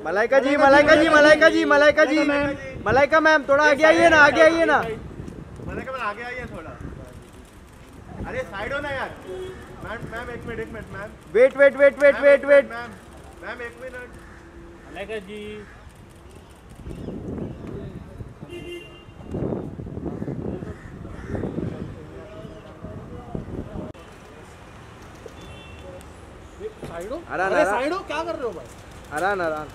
Malaika ji, Malaika ji, Malaika ji, Malaika ji, Malaika ma'am थोड़ा आगे आइए ना, आगे आइए ना। मलाइका मैम आगे आइए थोड़ा। अरे साइड हो ना यार। मैम मैम एक minute ma'am. Wait wait wait wait wait wait. Ma'am एक मिनट। मलाइका जी, साइड हो। आराम, अरे आराम। साइड हो, क्या कर रहे हो भाई? आराम आराम।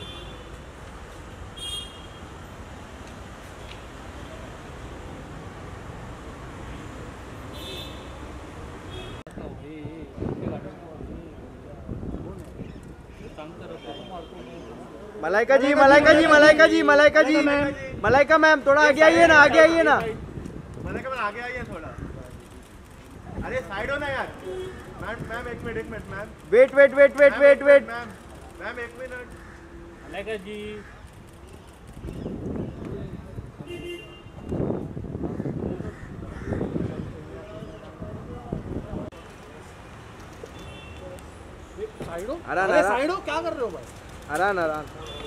मलाइका जी, मलाइका जी, मलाइका जी, मलाइका जी, मलाइका मैम थोड़ा आगे आइए ना, आगे आइए ना। मलाइका मैम आगे आइए थोड़ा। अरे साइड हो ना यार। मैम मैम एक minute ma'am. Wait wait wait wait wait wait. Ma'am एक मिनट। मलाइका जी, साइड हो। आराम, अरे आराम। साइड हो, क्या कर रहे हो भाई? आराम आराम।